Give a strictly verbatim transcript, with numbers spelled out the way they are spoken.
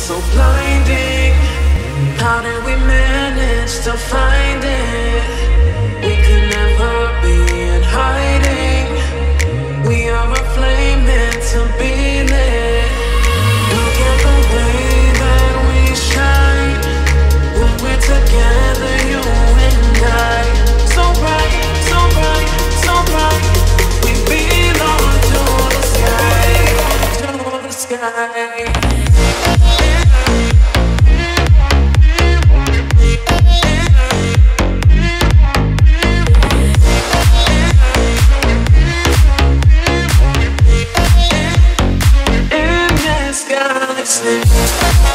so blinding. How did we manage to find it? We could never be in hiding. We are a flame meant to be lit. Look at the way that we shine when we're together, you and I. So bright, so bright, so bright. We belong to the sky, to the sky. In this galaxy.